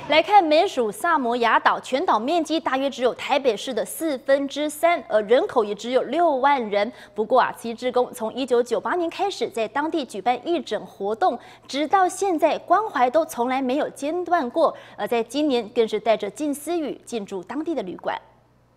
来看美属萨摩亚岛，全岛面积大约只有台北市的3/4，而人口也只有6万人。不过慈济志工从1998年开始在当地举办义诊活动，直到现在关怀都从来没有间断过。而在今年更是带着静思语进驻当地的旅馆。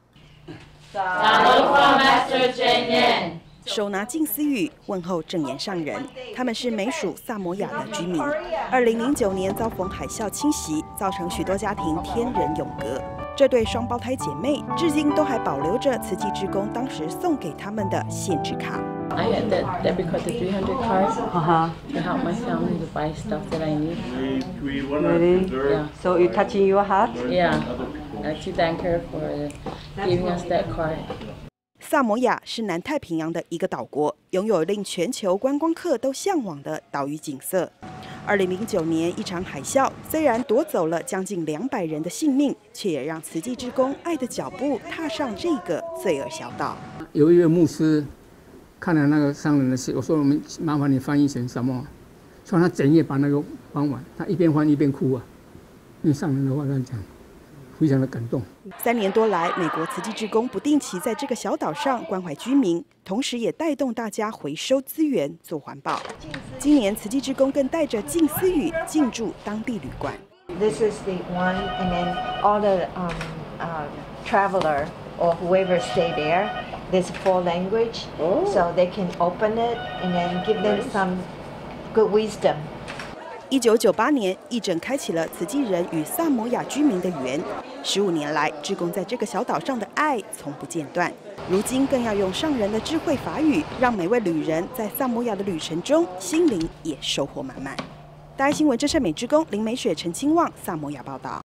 手拿静思语问候正言上人，他们是美属萨摩亚的居民。2009年遭逢海啸侵袭，造成许多家庭天人永隔。这对双胞胎姐妹至今都还保留着慈济志工当时送给他们的限制卡。 I had that debit card, the 300 card, to help my family to buy stuff that I need. Really? Yeah. So it touching your heart? Yeah. To thank her for giving us that card. 萨摩亚是南太平洋的一个岛国，拥有令全球观光客都向往的岛屿景色。2009年一场海啸，虽然夺走了将近200人的性命，却也让慈济志工爱的脚步踏上这个罪恶小岛。 有一位牧师看了那个商人的事，我说我们麻烦你翻译成什么？说他整夜把那个翻完，他一边翻一边哭啊，因为上人的话这样讲。非常的感动。 3年多来，美国慈济志工不定期在这个小岛上关怀居民，同时也带动大家回收资源做环保。今年慈济志工更带着静思语进驻当地旅馆。 This is the one, and then all the traveler or whoever stay there. There's 4 language, so they can open it and then give them some good wisdom. 1998年，义诊开启了慈济人与萨摩亚居民的缘。15年来，志工在这个小岛上的爱从不间断。如今更要用上人的智慧法语，让每位旅人在萨摩亚的旅程中，心灵也收获满满。大爱新闻真善美志工林美雪、陈清旺，萨摩亚报道。